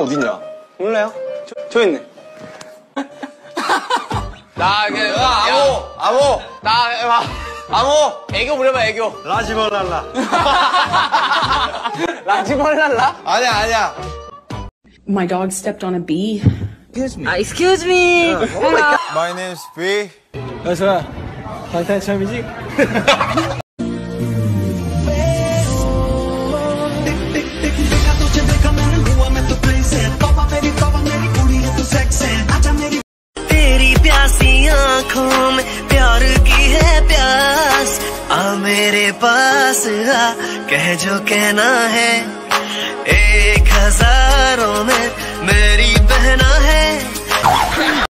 어딨냐? 몰라요? 저 있네. 암호! 애교 부려봐, 애교. 라지벌랄라. 라지벌랄라? 아니야. My dog stepped on a bee. Excuse me. My name's B. 여서야, 방탄 처음이지? तेरी प्यासी आँखों में प्यार की है प्यास, आ मेरे पास आ, कह जो कहना है, 1000 में मेरी बहना है।